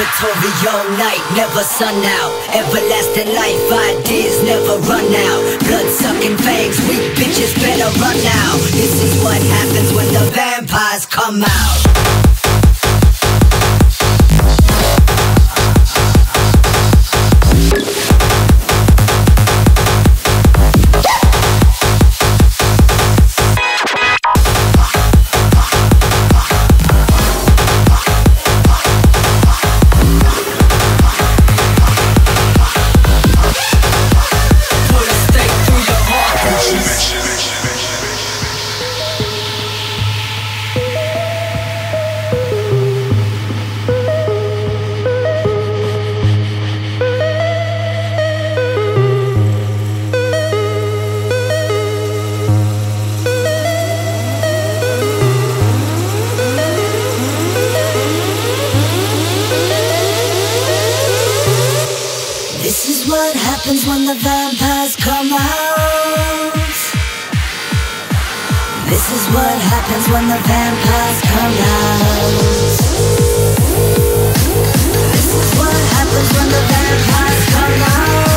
Territorial night, never sun out. Everlasting life, ideas never run out. Blood-sucking fangs, weak bitches better run now. This is what happens when the vampires come out. This is what happens when the vampires come out. This is what happens when the vampires come out. This is what happens when the vampires come out.